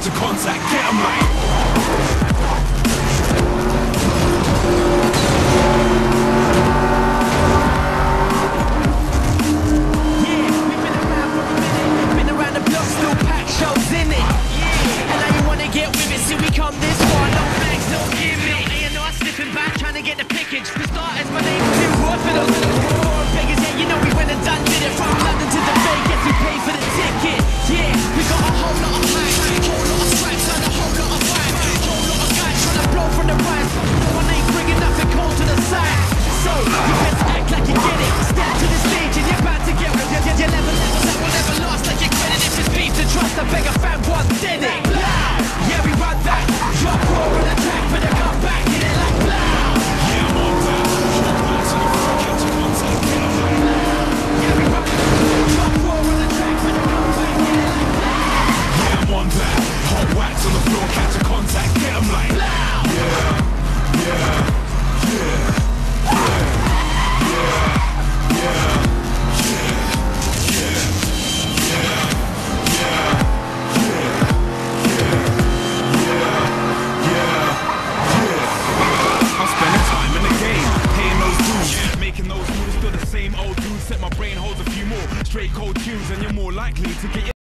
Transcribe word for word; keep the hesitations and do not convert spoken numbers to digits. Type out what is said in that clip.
catch a contact, get 'em like. Get the pickage. For starters, my name's Tim Roy. For those little beggars, yeah, you know we went and done did it. From London to the Bay, guess we paid for the ticket. Yeah, we got a whole lot of hype, whole lot of stripes and a whole lot of vibe, whole lot of guys trying to blow from the rise. No one ain't bringing nothing cold to the side. So you better act like you get it. Step to the stage and you're about to get with your, your level levels that will never last. Like your credit, if it's beef to trust, I beg a fan one did it. Yeah, we run that. Drop raw on the track for the comeback. Hit it like blah. Same old dude, set my brain holds a few more straight cold tunes, and you're more likely to get